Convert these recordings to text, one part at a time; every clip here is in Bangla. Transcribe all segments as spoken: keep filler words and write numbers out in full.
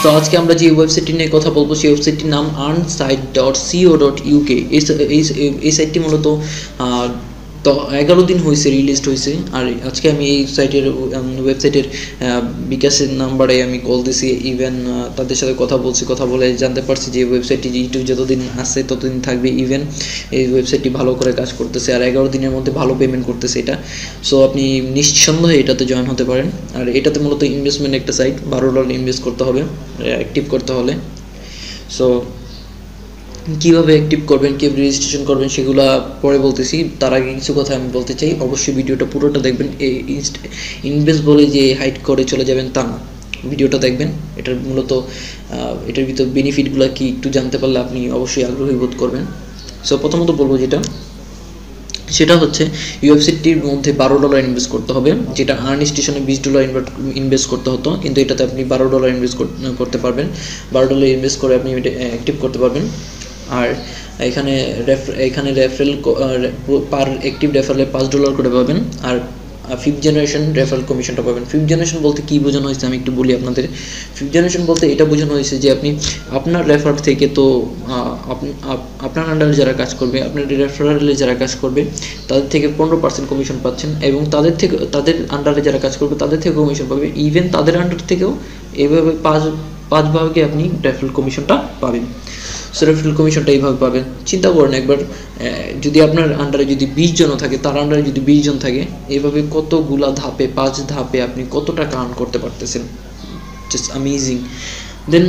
তো আজকে আমরা যে ওয়েবসাইটটি নিয়ে কথা বলবো সেই ওয়েবসাইটটির নাম earnsite dot co dot uk। এই সাইটটি মূলত তো এগারো দিন হয়েছে রিলিজ হয়েছে। আর আজকে আমি এই সাইটের ওয়েবসাইটের বিকাশের নাম্বারে আমি কল দিছি, ইভেন তাদের সাথে কথা বলছি, কথা বলে জানতে পারছি যে ওয়েবসাইটটি ইউটিউব যতদিন আসছে ততদিন থাকবে। ইভেন এই ওয়েবসাইটটি ভালো করে কাজ করতেছে আর এগারো দিনের মধ্যে ভালো পেমেন্ট করতেছে এটা। সো আপনি নিঃসন্দেহে এটাতে জয়েন হতে পারেন। আর এটাতে মূলত ইনভেস্টমেন্ট একটা সাইট, বারো ডলার ইনভেস্ট করতে হবে অ্যাক্টিভ করতে হলে। সো কীভাবে অ্যাক্টিভ করবেন, কীভাবে রেজিস্ট্রেশন করবেন সেগুলো পরে বলতেছি। তার আগে কিছু কথা আমি বলতে চাই, অবশ্যই ভিডিওটা পুরোটা দেখবেন। এই ইনভেস্ট বলে যে হাইড করে চলে যাবেন তা না, ভিডিওটা দেখবেন। এটার মূলত এটার ভিতর বেনিফিটগুলো কি একটু জানতে পারলে আপনি অবশ্যই আগ্রহী বোধ করবেন। সো প্রথমত বলবো যেটা সেটা হচ্ছে ওয়েবসাইটটির মধ্যে বারো ডলার ইনভেস্ট করতে হবে, যেটা আর্নস্টেশনে বিশ ডলার ইনভেস্ট করতে হতো, কিন্তু এটাতে আপনি বারো ডলার ইনভেস্ট করতে পারবেন। বারো ডলার ইনভেস্ট করে আপনি এটা অ্যাক্টিভ করতে পারবেন। আর এখানে এখানে রেফারেল পার অ্যাক্টিভ রেফারেলে পাঁচ ডলার করে পাবেন। আর ফিফথ জেনারেশন রেফারেল কমিশনটা পাবেন। ফিফথ জেনারেশন বলতে কী বোঝানো হয়েছে আমি একটু বলি আপনাদের। ফিফথ জেনারেশন বলতে এটা বোঝানো হয়েছে যে আপনি আপনার রেফার থেকে, তো আপনার আন্ডারে যারা কাজ করবে, আপনার রেফারেলে যারা কাজ করবে তাদের থেকে পনেরো পার্সেন্ট কমিশন পাচ্ছেন, এবং তাদের থেকে তাদের আন্ডারে যারা কাজ করবে তাদের থেকেও কমিশন পাবে। ইভেন তাদের আন্ডার থেকেও এইভাবে পাঁচ পাঁচ ভাগে আপনি রেফারেল কমিশনটা পাবেন। সো রেফারেল কমিশনটা এইভাবে পাবেন। চিন্তা করেন একবার, যদি আপনার আন্ডারে যদি বিশ জনও থাকে, তার আন্ডারে যদি বিশ জন থাকে, এইভাবে কতগুলা ধাপে, পাঁচ ধাপে আপনি কত টাকা আর্ন করতে পারতেছেন। Just amazing. দেন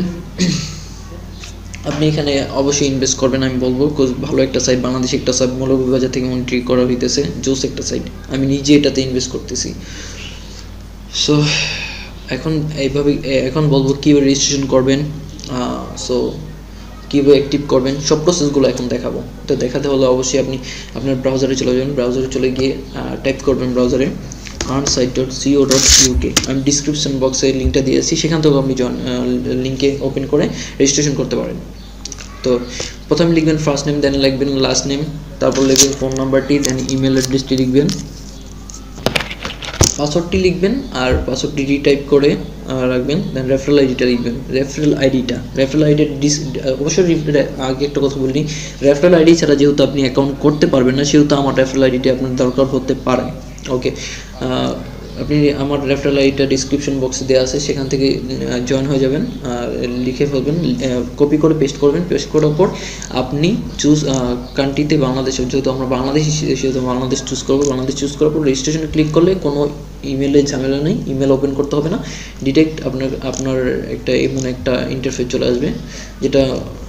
আপনি এখানে অবশ্যই ইনভেস্ট করবেন আমি বলবো, ভালো একটা সাইট, বাংলাদেশে একটা সাইট, মৌলভীবাজার থেকে মনিটরি করা হইতেছে, জোস একটা সাইট। আমি নিজে এটাতে ইনভেস্ট করতেছি। সো এখন এইভাবে এখন বলবো কীভাবে রেজিস্ট্রেশন করবেন, সো কীভাবে অ্যাক্টিভ করবেন, সব প্রসেসগুলো এখন দেখাবো। তো দেখাতে হলে অবশ্যই আপনি আপনার ব্রাউজারে চলে যাবেন। ব্রাউজারে চলে গিয়ে টাইপ করবেন ব্রাউজারে earnsite dot co dot uk। আমি ডিসক্রিপশন বক্সে লিঙ্কটা দিয়েছি, সেখান থেকেও আপনি লিঙ্কে ওপেন করে রেজিস্ট্রেশন করতে পারেন। তো প্রথমে লিখবেন ফার্স্ট নেম, দেন লিখবেন লাস্ট নেম, তারপর লিখবেন ফোন নাম্বারটি, দেন ইমেল অ্যাড্রেসটি লিখবেন, পাসওয়ার্ডটি লিখবেন আর পাসওয়ার্ডটি রিটাইপ করে রাখবেন। দেন রেফারেল আইডিটা লিখবেন। রেফারেল আইডিটা রেফারেল আইডি ডিস অবশ্যই আগে একটা কথা বলিনি, রেফারেল আইডি ছাড়া যেহেতু আপনি অ্যাকাউন্ট করতে পারবেন না, সেহেতু আমার রেফারেল আইডিটা আপনার দরকার হতে পারে। ওকে, আপনি আমার রেফারেল আইডিটা ডিসক্রিপশন বক্সে দেওয়া আছে, সেখান থেকে জয়েন হয়ে যাবেন। লিখে ফেলবেন, কপি করে পেস্ট করবেন। পেস্ট করার পর আপনি চুজ কান্ট্রিতে বাংলাদেশ, যেহেতু আমরা বাংলাদেশি সেহেতু বাংলাদেশ চুজ করবো। বাংলাদেশ চুজ করার পর রেজিস্ট্রেশনে ক্লিক করলে কোনো ইমেলের ঝামেলা নেই, ইমেল ওপেন করতে হবে না। ডিরেক্ট আপনার আপনার একটা এমন একটা ইন্টারফেস চলে আসবে, যেটা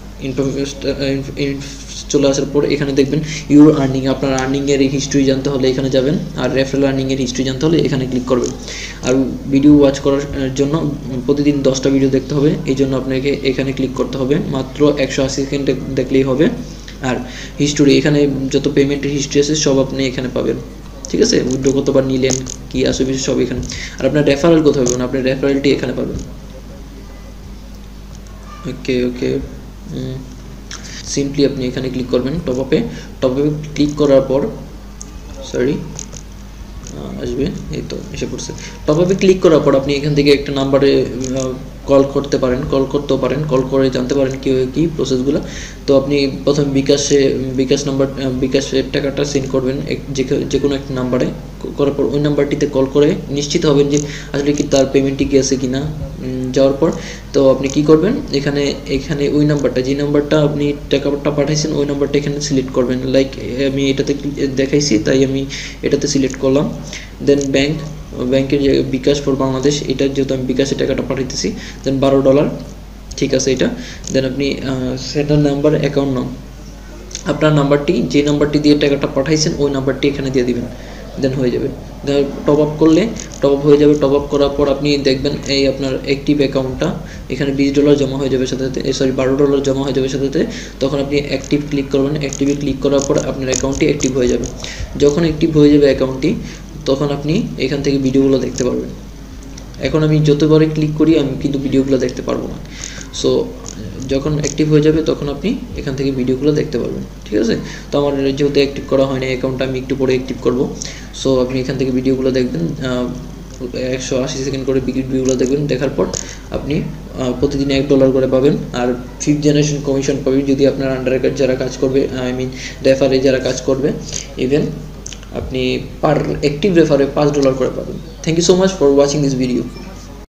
চলে আসার পর এখানে দেখবেন ইউর আর্নিং। আপনার আর্নিংয়ের হিস্ট্রি জানতে হলে এখানে যাবেন, আর রেফারেল আর্নিংয়ের হিস্ট্রি জানতে হলে এখানে ক্লিক করবেন। আর ভিডিও ওয়াচ করার জন্য প্রতিদিন দশটা ভিডিও দেখতে হবে, এই জন্য আপনাকে এখানে ক্লিক করতে হবে। মাত্র একশো আশি সেকেন্ড দেখলেই হবে। আর হিস্ট্রি, এখানে যত পেমেন্টের হিস্ট্রি আছে সব আপনি এখানে পাবেন। ঠিক আছে, উইথড্র কতবার নিলেন, কী আসবে সব এখানে। আর আপনার রেফারেল কোথায় পাবেন, আপনার রেফারেলটি এখানে পাবেন। ওকে ওকে সিম্পলি আপনি এখানে ক্লিক করবেন টপ আপে। টপ আপে ক্লিক করার পর সরি আসবে, এই তো এসে পড়ছে। টপ আপে ক্লিক করার পর আপনি এখান থেকে একটা নাম্বারে কল করতে পারেন, কল করতেও পারেন, কল করে জানতে পারেন কী কী প্রসেসগুলো। তো আপনি প্রথম বিকাশে বিকাশ নাম্বার বিকাশের টাকাটা সেন্ড করবেন যে কোনো একটা নাম্বারে। করার পর ওই নাম্বারটিতে কল করে নিশ্চিত হবেন যে আসলে কি তার পেমেন্টটি গেছে কি না। যাওয়ার পর তো আপনি কি করবেন, এখানে এখানে ওই নাম্বারটা, যে নাম্বারটা আপনি টাকাটা পাঠাইছেন ওই নাম্বারটা এখানে সিলেক্ট করবেন। লাইক আমি এটাতে দেখাইছি তাই আমি এটাতে সিলেক্ট করলাম। দেন ব্যাংক, ব্যাংকের যে বিকাশ ফর বাংলাদেশ, এটা যেহেতু আমি বিকাশে টাকাটা পাঠাইতেছি, দেন বারো ডলার, ঠিক আছে এটা। দেন আপনি সেটার নাম্বার, অ্যাকাউন্ট নাম, আপনার নাম্বারটি, যে নাম্বারটি দিয়ে টাকাটা পাঠাইছেন ওই নাম্বারটি এখানে দিয়ে দিবেন। দেন হয়ে যাবে। টপ আপ করলে টপ আপ হয়ে যাবে। টপ আপ করার পর আপনি দেখবেন এই আপনার অ্যাক্টিভ অ্যাকাউন্টটা এখানে বিশ ডলার জমা হয়ে যাবে সাথে সাথে, সরি বারো ডলার জমা হয়ে যাবে সাথে সাথে। তখন আপনি অ্যাক্টিভ ক্লিক করবেন। অ্যাক্টিভে ক্লিক করার পর আপনার অ্যাকাউন্টটি অ্যাক্টিভ হয়ে যাবে। যখন অ্যাক্টিভ হয়ে যাবে অ্যাকাউন্টটি, তখন আপনি এখান থেকে ভিডিওগুলো দেখতে পারবেন। এখন আমি যতবারই ক্লিক করি আমি কিন্তু ভিডিওগুলো দেখতে পারবো না। সো যখন অ্যাক্টিভ হয়ে যাবে তখন আপনি এখান থেকে ভিডিওগুলো দেখতে পারবেন। ঠিক আছে, তো আমার যেহেতু অ্যাক্টিভ করা হয়নি অ্যাকাউন্টটা, আমি একটু পরে অ্যাক্টিভ করব। সো আপনি এখান থেকে ভিডিওগুলো দেখবেন। একশো আশি সেকেন্ড করে ভিডিওগুলো দেখবেন, দেখার পর আপনি প্রতিদিন এক ডলার করে পাবেন। আর ফিফথ জেনারেশন কমিশন পাবেন যদি আপনার আন্ডার যারা কাজ করবে, আই মিন রেফারে যারা কাজ করবে, ইভেন আপনি পার অ্যাক্টিভ রেফারে পাঁচ ডলার করে পাবেন। Thank you so much for watching this video.